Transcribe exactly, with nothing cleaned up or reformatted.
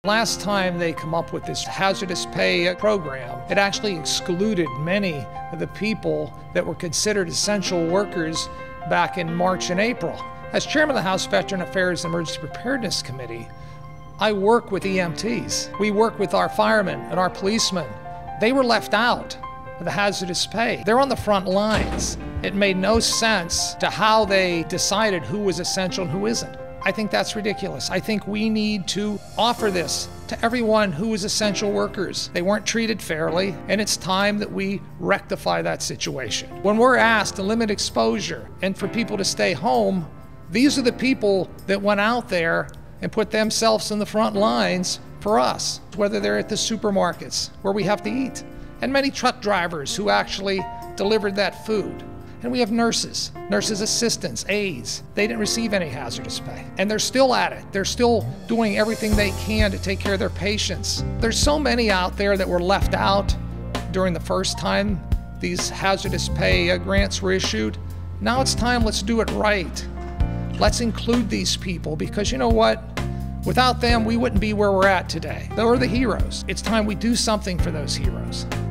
Last time they come up with this hazardous pay program, it actually excluded many of the people that were considered essential workers back in March and April. As chairman of the House Veteran Affairs and Emergency Preparedness Committee, I work with E M Ts. We work with our firemen and our policemen. They were left out of the hazardous pay. They're on the front lines. It made no sense to how they decided who was essential and who isn't. I think that's ridiculous. I think we need to offer this to everyone who is essential workers. They weren't treated fairly, and it's time that we rectify that situation. When we're asked to limit exposure and for people to stay home, these are the people that went out there and put themselves in the front lines for us, whether they're at the supermarkets where we have to eat, and many truck drivers who actually delivered that food. And we have nurses, nurses assistants, aides. They didn't receive any hazardous pay. And they're still at it. They're still doing everything they can to take care of their patients. There's so many out there that were left out during the first time these hazardous pay grants were issued. Now it's time, let's do it right. Let's include these people, because you know what? Without them, we wouldn't be where we're at today. They were the heroes. It's time we do something for those heroes.